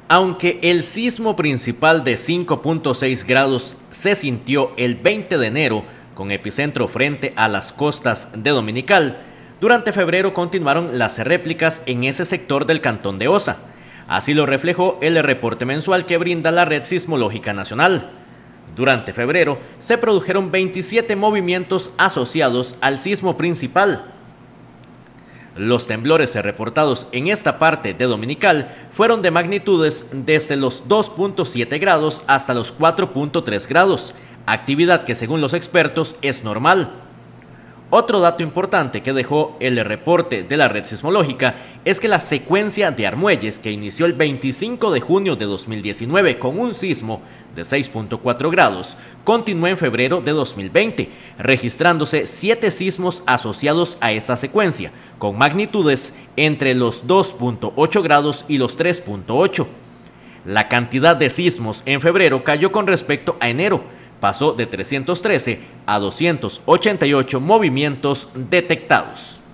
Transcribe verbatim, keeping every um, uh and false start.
Aunque el sismo principal de cinco punto seis grados se sintió el veinte de enero, con epicentro frente a las costas de Dominical, durante febrero continuaron las réplicas en ese sector del cantón de Osa. Así lo reflejó el reporte mensual que brinda la Red Sismológica Nacional. Durante febrero se produjeron veintisiete movimientos asociados al sismo principal. Los temblores reportados en esta parte de Dominical fueron de magnitudes desde los dos punto siete grados hasta los cuatro punto tres grados, actividad que según los expertos es normal. Otro dato importante que dejó el reporte de la Red Sismológica es que la secuencia de Armuelles, que inició el veinticinco de junio de dos mil diecinueve con un sismo de seis punto cuatro grados, continuó en febrero de dos mil veinte, registrándose siete sismos asociados a esa secuencia, con magnitudes entre los dos punto ocho grados y los tres punto ocho. La cantidad de sismos en febrero cayó con respecto a enero, pasó de trescientos trece a doscientos ochenta y ocho movimientos detectados.